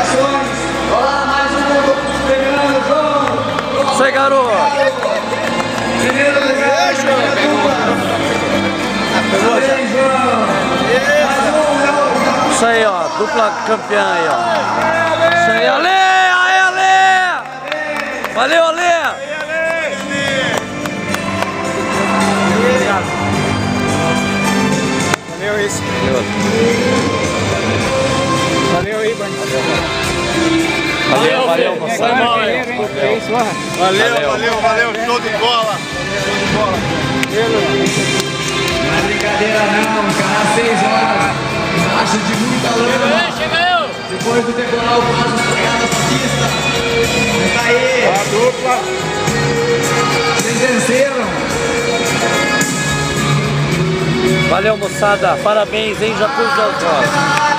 Comunicações. Olá, mais um pegando, João. Isso aí, garoto. Primeiro lugar, parabéns, João. Isso aí, ó, dupla campeã aí, ó. Isso aí, Ale! Aí, Ale! Valeu, Ale! Valeu isso. Valeu aí, bandido. Valeu, moçada. Valeu, show de bola. Não é brincadeira não, cara, 6 horas. Acho de muita lama. Depois do decorar o prazo pra pegar nessa pista. Tá aí. A dupla. Vocês venceram. Valeu, moçada. Parabéns, hein? Já pus de autógrafo.